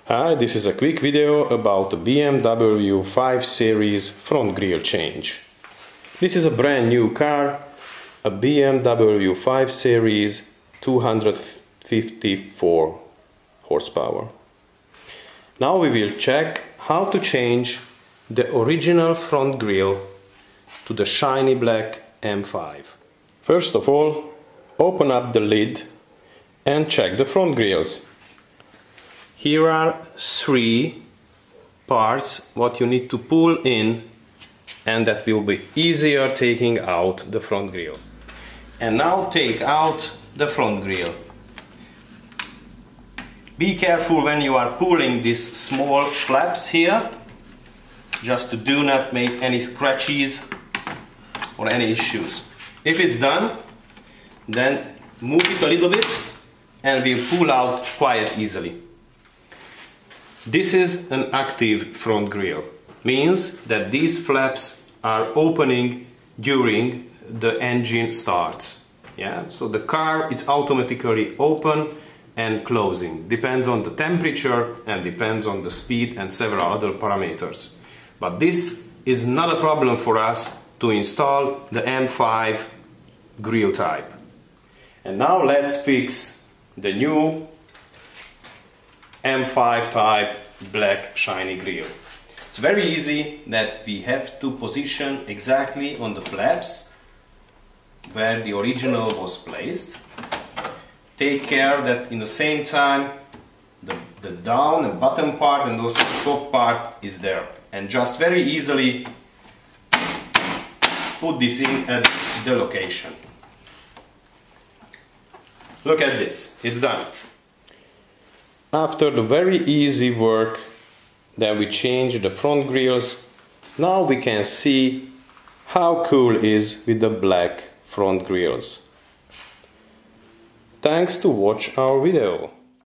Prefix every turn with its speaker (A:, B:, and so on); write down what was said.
A: Hi, this is a quick video about the BMW 5 Series front grille change. This is a brand new car, a BMW 5 Series 254 horsepower. Now we will check how to change the original front grille to the shiny black M5. First of all, open up the lid and check the front grilles. Here are 3 parts what you need to pull in, and that will be easier taking out the front grille. And now take out the front grille. Be careful when you are pulling these small flaps here, just to do not make any scratches or any issues. If it's done, then move it a little bit and we'll pull out quite easily. This is an active front grille, means that these flaps are opening during the engine starts. Yeah, so the car is automatically open and closing, depends on the temperature and depends on the speed and several other parameters. But this is not a problem for us to install the M5 grille type. And now let's fix the new M5 type black shiny grille. It's very easy that we have to position exactly on the flaps where the original was placed. Take care that in the same time the down and bottom part and also the top part is there. And just very easily put this in at the location. Look at this, it's done. After the very easy work that we changed the front grilles, now we can see how cool it is with the black front grilles. Thanks to watch our video.